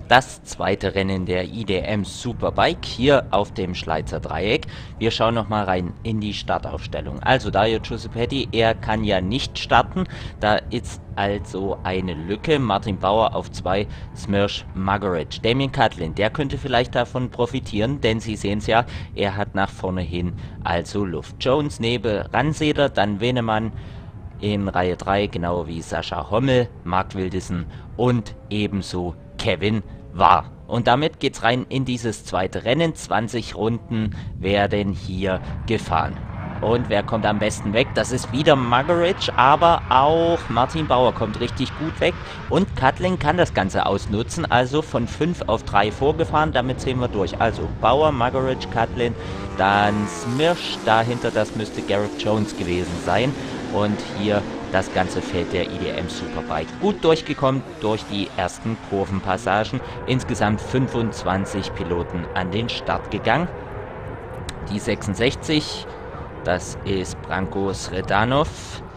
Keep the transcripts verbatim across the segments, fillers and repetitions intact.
das zweite Rennen der I D M Superbike hier auf dem Schleizer Dreieck. Wir schauen nochmal rein in die Startaufstellung. Also Dario Giuseppetti, er kann ja nicht starten, da ist also eine Lücke. Martin Bauer auf zwei, Smirch Magoric. Damien Catlin, der könnte vielleicht davon profitieren, denn Sie sehen es ja, er hat nach vorne hin also Luft. Jones, Nebel, Ranseder, dann Venemann in Reihe drei, genau wie Sascha Hommel, Mark Wildessen und ebenso Kevin War. Und damit geht's rein in dieses zweite Rennen. zwanzig Runden werden hier gefahren. Und wer kommt am besten weg? Das ist wieder Magoric, aber auch Martin Bauer kommt richtig gut weg. Und Catlin kann das Ganze ausnutzen, also von fünf auf drei vorgefahren, damit sehen wir durch. Also Bauer, Magoric, Catlin, dann Smirch, dahinter das müsste Gareth Jones gewesen sein. Und hier das ganze Feld der I D M Superbike. Gut durchgekommen durch die ersten Kurvenpassagen. Insgesamt fünfundzwanzig Piloten an den Start gegangen. Die sechsundsechzig, das ist Branko Sredanov.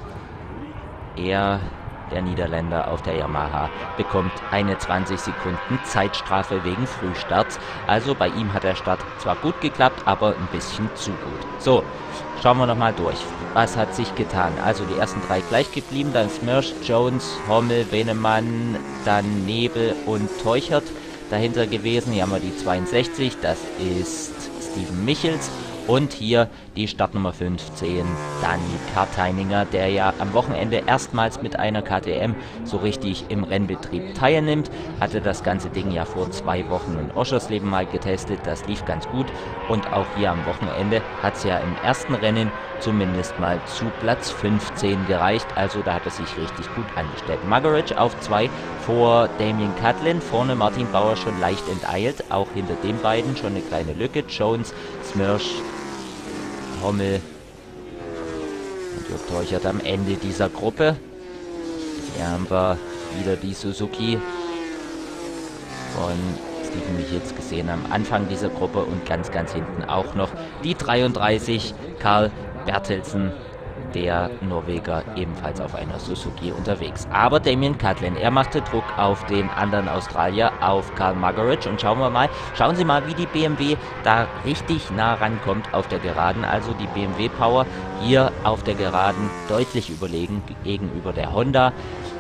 Er, der Niederländer auf der Yamaha, bekommt eine zwanzig Sekunden Zeitstrafe wegen Frühstarts. Also bei ihm hat der Start zwar gut geklappt, aber ein bisschen zu gut. So, schauen wir nochmal durch. Was hat sich getan? Also die ersten drei gleich geblieben, dann Smirch, Jones, Hommel, Venemann, dann Nebel und Teuchert dahinter gewesen. Hier haben wir die zweiundsechzig, das ist Steven Michels. Und hier die Startnummer fünfzehn, Dani Karteininger, der ja am Wochenende erstmals mit einer K T M so richtig im Rennbetrieb teilnimmt. Hatte das ganze Ding ja vor zwei Wochen in Oschersleben mal getestet, das lief ganz gut. Und auch hier am Wochenende hat es ja im ersten Rennen zumindest mal zu Platz fünfzehn gereicht. Also da hat er sich richtig gut angestellt. Magoric auf zwei vor Damien Catlin, vorne Martin Bauer schon leicht enteilt. Auch hinter den beiden schon eine kleine Lücke. Jones, Smirch, Hommel und Jörg Teuchert am Ende dieser Gruppe. Hier haben wir wieder die Suzuki von Steven Michels gesehen am Anfang dieser Gruppe und ganz, ganz hinten auch noch die dreiunddreißig, Karl Bertelsen, der Norweger, ebenfalls auf einer Suzuki unterwegs. Aber Damien Catlin, er machte Druck auf den anderen Australier, auf Karl Magoric. Und schauen wir mal, schauen Sie mal, wie die B M W da richtig nah rankommt auf der Geraden. Also die B M W Power hier auf der Geraden deutlich überlegen gegenüber der Honda.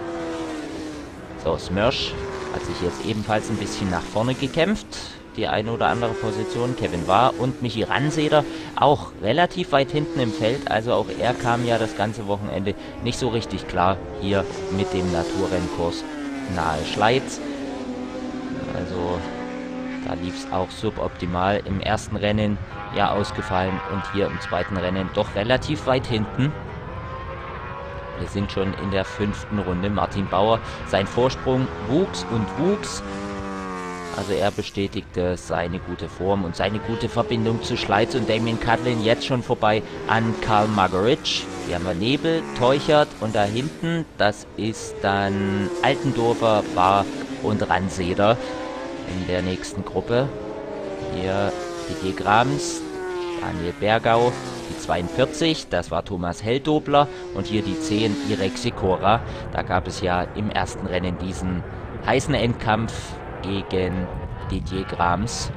So, Smirch hat sich jetzt ebenfalls ein bisschen nach vorne gekämpft. Die eine oder andere Position. Kevin War und Michi Ranseder auch relativ weit hinten im Feld. Also auch er kam ja das ganze Wochenende nicht so richtig klar hier mit dem Naturrennkurs nahe Schleiz. Also da lief es auch suboptimal. Im ersten Rennen ja ausgefallen und hier im zweiten Rennen doch relativ weit hinten. Wir sind schon in der fünften Runde. Martin Bauer, sein Vorsprung wuchs und wuchs. Also er bestätigte seine gute Form und seine gute Verbindung zu Schleiz und Damien Catlin jetzt schon vorbei an Karl Magoric. Hier haben wir Nebel, Teuchert und da hinten, das ist dann Altendorfer, Bar und Ranseder in der nächsten Gruppe. Hier Didier Grams, Daniel Bergau, die zweiundvierzig, das war Thomas Helldobler und hier die zehn, Irek Sikora. Da gab es ja im ersten Rennen diesen heißen Endkampf gegen Didier Grams.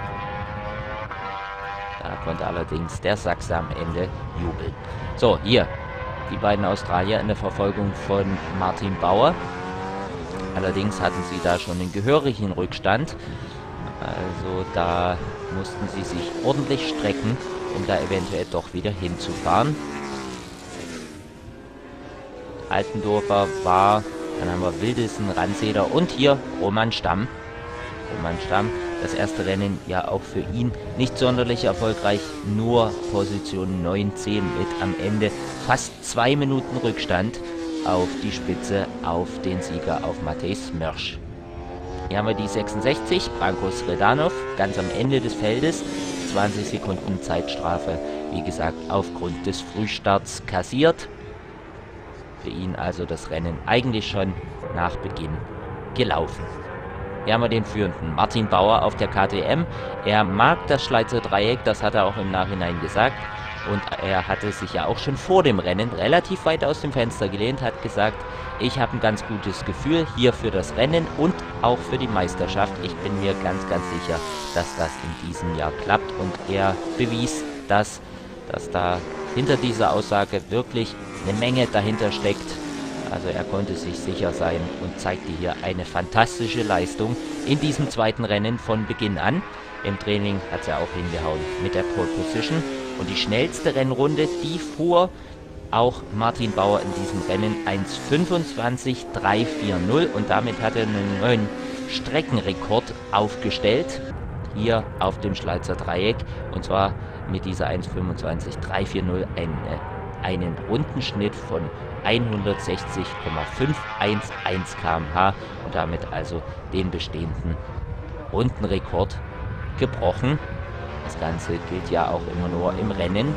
Da konnte allerdings der Sachse am Ende jubeln. So, hier die beiden Australier in der Verfolgung von Martin Bauer. Allerdings hatten sie da schon einen gehörigen Rückstand. Also da mussten sie sich ordentlich strecken, um da eventuell doch wieder hinzufahren. Altendorfer war... Dann haben wir Wildessen, Ranseder und hier Roman Stamm. Roman Stamm, das erste Rennen ja auch für ihn nicht sonderlich erfolgreich. Nur Position neunzehn mit am Ende fast zwei Minuten Rückstand auf die Spitze, auf den Sieger, auf Matej Smirch. Hier haben wir die sechsundsechzig, Branko Sredanov, ganz am Ende des Feldes. zwanzig Sekunden Zeitstrafe, wie gesagt, aufgrund des Frühstarts kassiert. Für ihn also das Rennen eigentlich schon nach Beginn gelaufen. Hier haben wir den führenden Martin Bauer auf der K T M. Er mag das Schleizer Dreieck, das hat er auch im Nachhinein gesagt. Und er hatte sich ja auch schon vor dem Rennen relativ weit aus dem Fenster gelehnt, hat gesagt, ich habe ein ganz gutes Gefühl hier für das Rennen und auch für die Meisterschaft. Ich bin mir ganz, ganz sicher, dass das in diesem Jahr klappt. Und er bewies, dass, dass da hinter dieser Aussage wirklich eine Menge dahinter steckt. Also er konnte sich sicher sein und zeigte hier eine fantastische Leistung in diesem zweiten Rennen von Beginn an. Im Training hat es ja auch hingehauen mit der Pole Position. Und die schnellste Rennrunde, die fuhr auch Martin Bauer in diesem Rennen eins fünfundzwanzig drei vierzig und damit hat er einen neuen Streckenrekord aufgestellt, hier auf dem Schleizer Dreieck, und zwar mit dieser eins fünfundzwanzig drei vierzig einen, einen Rundenschnitt von hundertsechzig Komma fünfhundertelf Kilometer pro Stunde und damit also den bestehenden Rundenrekord gebrochen. Das Ganze gilt ja auch immer nur im Rennen.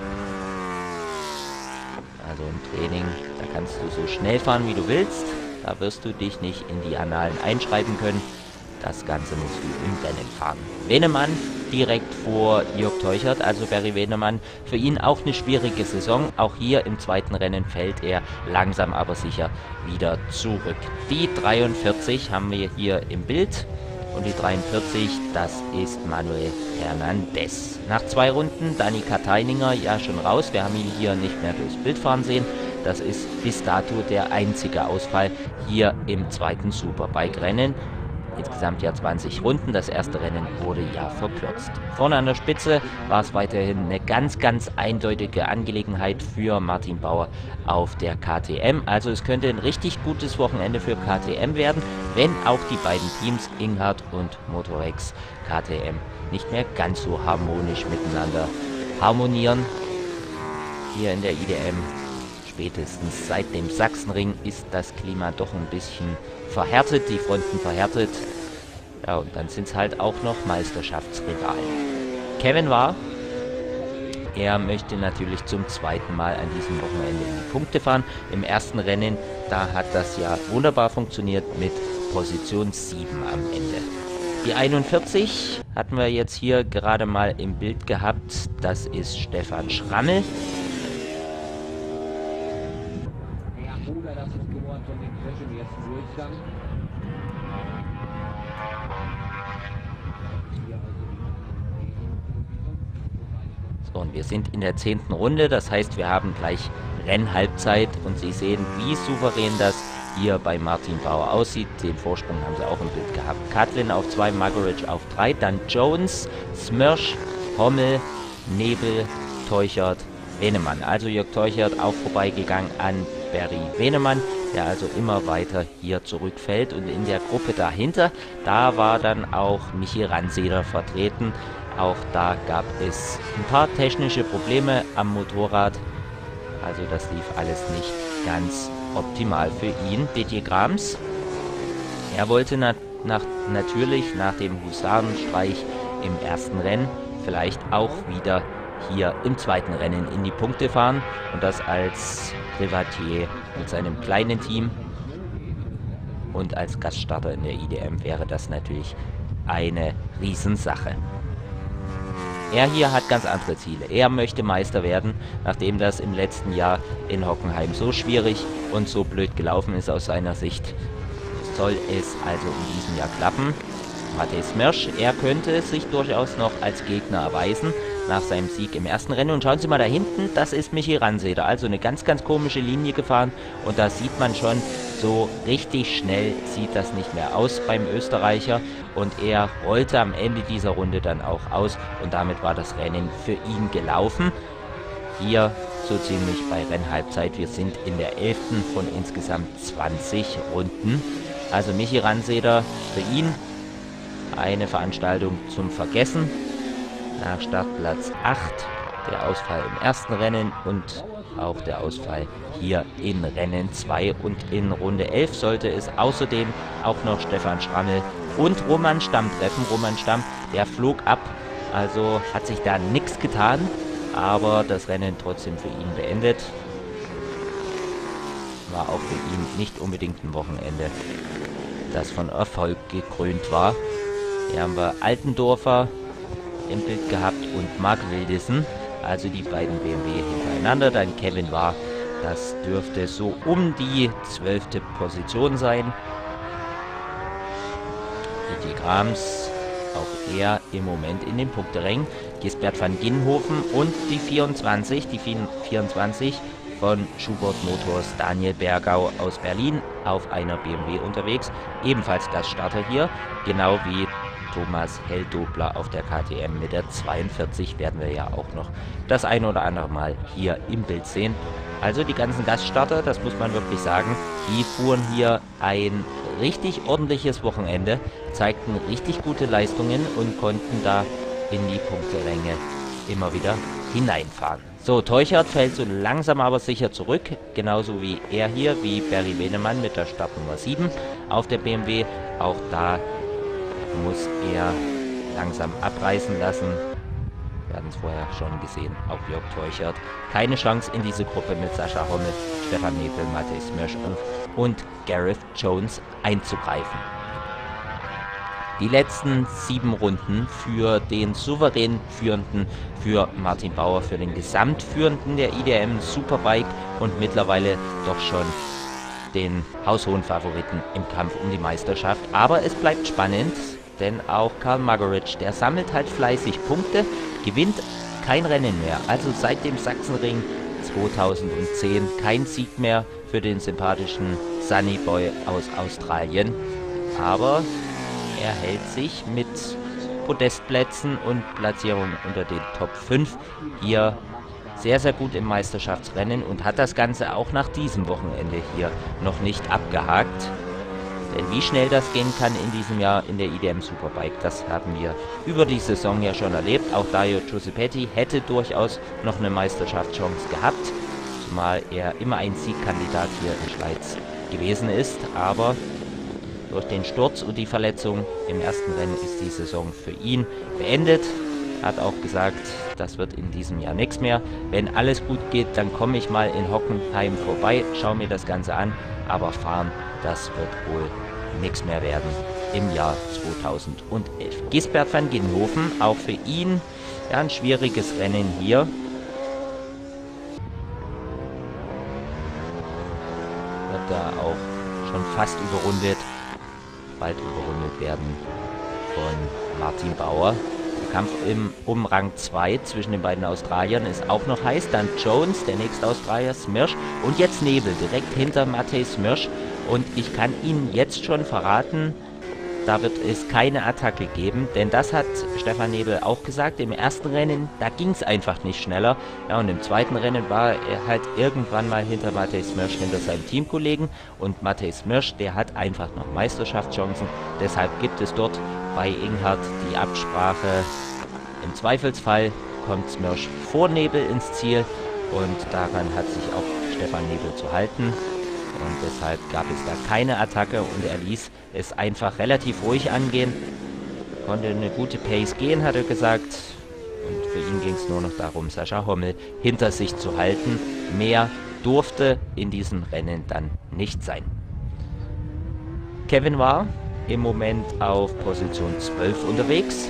Also im Training, da kannst du so schnell fahren, wie du willst. Da wirst du dich nicht in die Annalen einschreiben können. Das Ganze musst du im Rennen fahren. Venemann direkt vor Jörg Teuchert, also Barry Venemann. Für ihn auch eine schwierige Saison. Auch hier im zweiten Rennen fällt er langsam aber sicher wieder zurück. Die dreiundvierzig haben wir hier im Bild. Und die dreiundvierzig, das ist Manuel Hernandez. Nach zwei Runden, Dani Kateininger ja schon raus. Wir haben ihn hier nicht mehr durchs Bild fahren sehen. Das ist bis dato der einzige Ausfall hier im zweiten Superbike-Rennen. Insgesamt ja zwanzig Runden. Das erste Rennen wurde ja verkürzt. Vorne an der Spitze war es weiterhin eine ganz, ganz eindeutige Angelegenheit für Martin Bauer auf der K T M. Also es könnte ein richtig gutes Wochenende für K T M werden, wenn auch die beiden Teams Inghart und Motorex K T M nicht mehr ganz so harmonisch miteinander harmonieren. Hier in der I D M, spätestens seit dem Sachsenring, ist das Klima doch ein bisschen verhärtet, die Fronten verhärtet. Ja, und dann sind es halt auch noch Meisterschaftsrivalen. Kevin war, er möchte natürlich zum zweiten Mal an diesem Wochenende in die Punkte fahren. Im ersten Rennen, da hat das ja wunderbar funktioniert mit Position sieben am Ende. Die einundvierzig hatten wir jetzt hier gerade mal im Bild gehabt. Das ist Stefan Schrammel. So, und wir sind in der zehnten Runde, das heißt, wir haben gleich Rennhalbzeit und Sie sehen, wie souverän das hier bei Martin Bauer aussieht. Den Vorsprung haben Sie auch im Bild gehabt. Catlin auf zwei, Margaret auf drei, dann Jones, Smörsch, Hommel, Nebel, Teuchert, Venemann. Also Jörg Teuchert auch vorbeigegangen an Barry Venemann, der also immer weiter hier zurückfällt. Und in der Gruppe dahinter, da war dann auch Michi Ranseder vertreten. Auch da gab es ein paar technische Probleme am Motorrad. Also das lief alles nicht ganz optimal für ihn. Didier Grams, er wollte na nach, natürlich nach dem Husarenstreich im ersten Rennen vielleicht auch wieder hier im zweiten Rennen in die Punkte fahren. Und das als Privatier mit seinem kleinen Team. Und als Gaststarter in der I D M wäre das natürlich eine Riesensache. Er hier hat ganz andere Ziele. Er möchte Meister werden, nachdem das im letzten Jahr in Hockenheim so schwierig und so blöd gelaufen ist aus seiner Sicht. Soll es also in diesem Jahr klappen. Matej Smörsch, er könnte sich durchaus noch als Gegner erweisen nach seinem Sieg im ersten Rennen. Und schauen Sie mal da hinten, das ist Michi Ranseder. Also eine ganz, ganz komische Linie gefahren. Und da sieht man schon, so richtig schnell sieht das nicht mehr aus beim Österreicher. Und er rollte am Ende dieser Runde dann auch aus. Und damit war das Rennen für ihn gelaufen. Hier so ziemlich bei Rennhalbzeit. Wir sind in der elften von insgesamt zwanzig Runden. Also Michi Ranseder, für ihn eine Veranstaltung zum Vergessen. Nach Startplatz acht, der Ausfall im ersten Rennen und auch der Ausfall hier in Rennen zwei. Und in Runde elf sollte es außerdem auch noch Stefan Schrammel und Roman Stamm treffen. Roman Stamm, der flog ab, also hat sich da nichts getan, aber das Rennen trotzdem für ihn beendet. War auch für ihn nicht unbedingt ein Wochenende, das von Erfolg gekrönt war. Hier haben wir Altendorfer im Bild gehabt und Marc Wildissen. Also die beiden B M W hintereinander, dann Kevin War. Das dürfte so um die zwölfte Position sein. E J Krams, auch er im Moment in den Punkterängen. Gisbert van Ginhoven und die vierundzwanzig, die vierundzwanzig von Schubert Motors, Daniel Bergau aus Berlin auf einer B M W unterwegs. Ebenfalls Gaststarter hier, genau wie Thomas Helldobler auf der K T M mit der zweiundvierzig, werden wir ja auch noch das ein oder andere Mal hier im Bild sehen. Also die ganzen Gaststarter, das muss man wirklich sagen, die fuhren hier ein richtig ordentliches Wochenende, zeigten richtig gute Leistungen und konnten da in die Punkteränge immer wieder hineinfahren. So, Teuchert fällt so langsam aber sicher zurück, genauso wie er hier, wie Barry Wenemann mit der Startnummer sieben auf der B M W. Auch da muss er langsam abreißen lassen. Wir hatten es vorher schon gesehen, auch Jörg Teuchert. Keine Chance in diese Gruppe mit Sascha Hommel, Stefan Nebel, Matej Smirsch und Gareth Jones einzugreifen. Die letzten sieben Runden für den souverän Führenden, für Martin Bauer, für den Gesamtführenden der I D M Superbike und mittlerweile doch schon den haushohen Favoriten im Kampf um die Meisterschaft. Aber es bleibt spannend, denn auch Karl Margaritsch, der sammelt halt fleißig Punkte, gewinnt kein Rennen mehr. Also seit dem Sachsenring zweitausendzehn kein Sieg mehr für den sympathischen Sunny Boy aus Australien. Aber er hält sich mit Podestplätzen und Platzierungen unter den Top fünf hier sehr, sehr gut im Meisterschaftsrennen und hat das Ganze auch nach diesem Wochenende hier noch nicht abgehakt. Denn wie schnell das gehen kann in diesem Jahr in der I D M Superbike, das haben wir über die Saison ja schon erlebt. Auch Dario Giuseppetti hätte durchaus noch eine Meisterschaftschance gehabt, zumal er immer ein Siegkandidat hier in Schleiz gewesen ist. Aber durch den Sturz und die Verletzung im ersten Rennen ist die Saison für ihn beendet. Hat auch gesagt, das wird in diesem Jahr nichts mehr. Wenn alles gut geht, dann komme ich mal in Hockenheim vorbei, schaue mir das Ganze an. Aber fahren, das wird wohl nichts mehr werden im Jahr zweitausendelf. Gisbert van Ginhoven, auch für ihn ja, ein schwieriges Rennen hier. Wird da auch schon fast überrundet, bald überrundet werden von Martin Bauer. Der Kampf im, um Rang zwei zwischen den beiden Australiern ist auch noch heiß. Dann Jones, der nächste Australier, Smirsch und jetzt Nebel, direkt hinter Matej Smirsch. Und ich kann Ihnen jetzt schon verraten, da wird es keine Attacke geben, denn das hat Stefan Nebel auch gesagt. Im ersten Rennen, da ging es einfach nicht schneller. Ja, und im zweiten Rennen war er halt irgendwann mal hinter Matej Smirsch, hinter seinem Teamkollegen. Und Matej Smirsch, der hat einfach noch Meisterschaftschancen. Deshalb gibt es dort bei Inghard die Absprache. Im Zweifelsfall kommt Smirsch vor Nebel ins Ziel. Und daran hat sich auch Stefan Nebel zu halten. Und deshalb gab es da keine Attacke und er ließ es einfach relativ ruhig angehen. Konnte eine gute Pace gehen, hat er gesagt. Und für ihn ging es nur noch darum, Sascha Hommel hinter sich zu halten. Mehr durfte in diesem Rennen dann nicht sein. Kevin war im Moment auf Position zwölf unterwegs.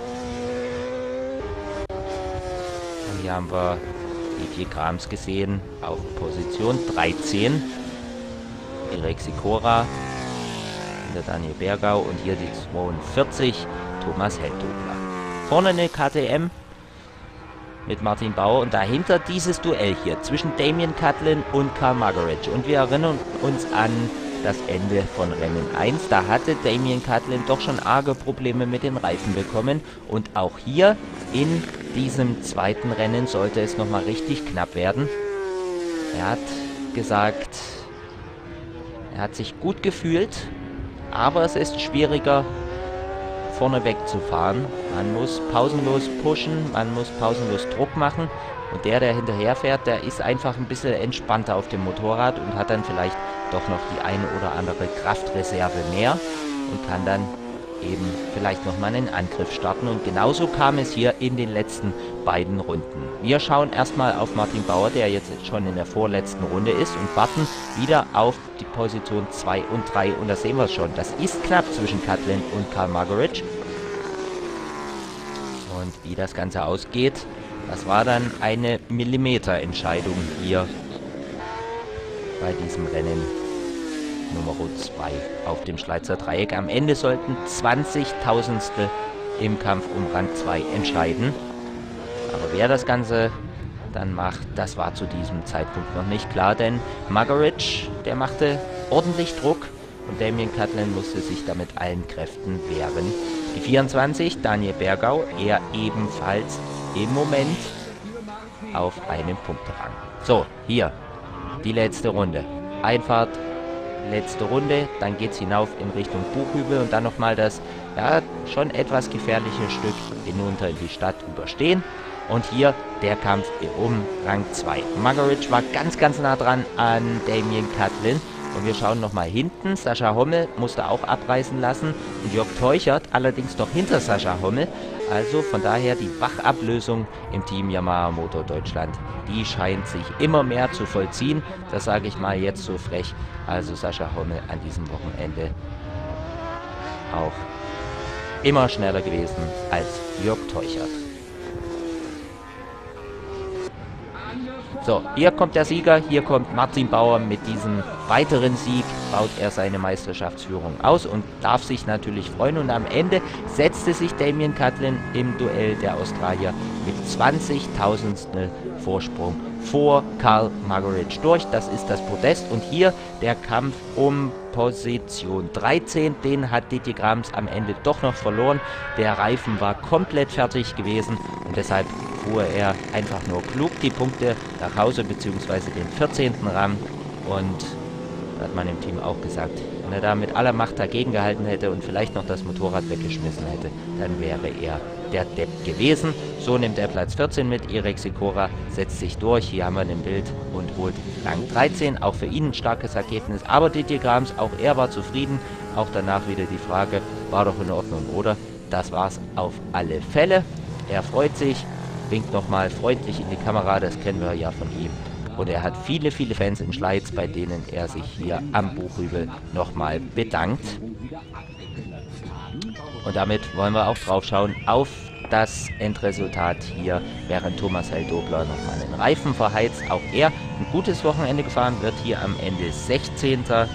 Und hier haben wir E J Krams gesehen auf Position dreizehn. Irek Sikora, der Daniel Bergau und hier die zweiundvierzig, Thomas Helldobler. Vorne eine K T M mit Martin Bauer und dahinter dieses Duell hier zwischen Damien Catlin und Karl Margaritsch. Und wir erinnern uns an das Ende von Rennen eins. Da hatte Damien Catlin doch schon arge Probleme mit den Reifen bekommen. Und auch hier in diesem zweiten Rennen sollte es nochmal richtig knapp werden. Er hat gesagt, er hat sich gut gefühlt, aber es ist schwieriger, vorneweg zu fahren. Man muss pausenlos pushen, man muss pausenlos Druck machen. Und der, der hinterher fährt, der ist einfach ein bisschen entspannter auf dem Motorrad und hat dann vielleicht doch noch die eine oder andere Kraftreserve mehr und kann dann eben vielleicht nochmal einen Angriff starten. Und genauso kam es hier in den letzten beiden Runden. Wir schauen erstmal auf Martin Bauer, der jetzt schon in der vorletzten Runde ist, und warten wieder auf die Position zwei und drei. Und da sehen wir es schon. Das ist knapp zwischen Catlin und Karl Margaritsch. Und wie das Ganze ausgeht, Das war dann eine Millimeterentscheidung hier bei diesem Rennen Nummer zwei auf dem Schleizer Dreieck. Am Ende sollten zwanzigtausendstel im Kampf um Rang zwei entscheiden. Aber wer das Ganze dann macht, das war zu diesem Zeitpunkt noch nicht klar, denn Muggeridge, der machte ordentlich Druck und Damien Catlin musste sich da mit allen Kräften wehren. Die vierundzwanzig, Daniel Bergau, er ebenfalls im Moment auf einem Punkterang. So, hier, die letzte Runde. Einfahrt, letzte Runde, dann geht es hinauf in Richtung Buchhübel und dann nochmal das, ja, schon etwas gefährliche Stück hinunter in die Stadt überstehen. Und hier der Kampf um Rang zwei. Muggeridge war ganz, ganz nah dran an Damien Catlin. Und wir schauen nochmal hinten. Sascha Hommel musste auch abreißen lassen. Und Jörg Teuchert allerdings doch hinter Sascha Hommel. Also von daher die Wachablösung im Team Yamaha Motor Deutschland. Die scheint sich immer mehr zu vollziehen. Das sage ich mal jetzt so frech. Also Sascha Hommel an diesem Wochenende auch immer schneller gewesen als Jörg Teuchert. So, hier kommt der Sieger, hier kommt Martin Bauer mit diesem weiteren Sieg, baut er seine Meisterschaftsführung aus und darf sich natürlich freuen. Und am Ende setzte sich Damien Catlin im Duell der Australier mit zwanzigtausendstel Vorsprung vor Karl Muggeridge durch. Das ist das Podest und hier der Kampf um Position dreizehn. Den hat Didier Grams am Ende doch noch verloren. Der Reifen war komplett fertig gewesen und deshalb fuhr er einfach nur klug die Punkte nach Hause bzw. den vierzehnten Rang. Und da hat man im Team auch gesagt, wenn er da mit aller Macht dagegen gehalten hätte und vielleicht noch das Motorrad weggeschmissen hätte, dann wäre er der Depp gewesen. So nimmt er Platz vierzehn mit. Irek Sikora setzt sich durch. Hier haben wir ein Bild und holt Rang dreizehn. Auch für ihn ein starkes Ergebnis. Aber Didier Grams, auch er war zufrieden. Auch danach wieder die Frage, war doch in Ordnung, oder? Das war es auf alle Fälle. Er freut sich, winkt nochmal freundlich in die Kamera, das kennen wir ja von ihm. Und er hat viele, viele Fans in Schleiz, bei denen er sich hier am Buchhügel nochmal bedankt. Und damit wollen wir auch drauf schauen auf das Endresultat hier, während Thomas Held-Dobler nochmal den Reifen verheizt. Auch er ein gutes Wochenende gefahren, wird hier am Ende sechzehnter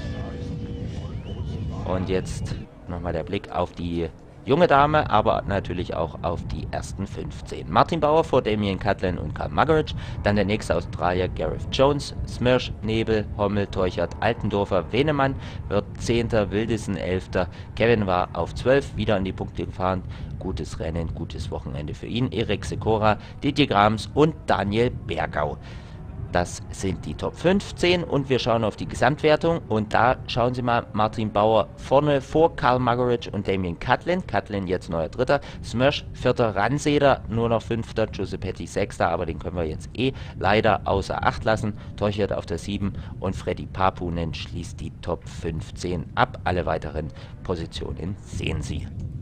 Und jetzt nochmal der Blick auf die junge Dame, aber natürlich auch auf die ersten fünfzehn. Martin Bauer vor Damien Catlin und Karl Muggeridge. Dann der nächste Australier Gareth Jones, Smirsch, Nebel, Hommel, Teuchert, Altendorfer, Venemann wird zehnter. Wildesen elfter. Kevin war auf zwölf, wieder an die Punkte gefahren. Gutes Rennen, gutes Wochenende für ihn. Irek Sikora, Didier Grams und Daniel Bergau. Das sind die Top fünfzehn und wir schauen auf die Gesamtwertung und da schauen Sie mal, Martin Bauer vorne vor Karl Muggeridge und Damien Catlin. Catlin jetzt neuer Dritter, Smirsch vierter, Ranseder nur noch fünfter, Giuseppetti sechster, aber den können wir jetzt eh leider außer Acht lassen. Teuchert auf der sieben und Freddy Papunen schließt die Top fünfzehn ab. Alle weiteren Positionen sehen Sie.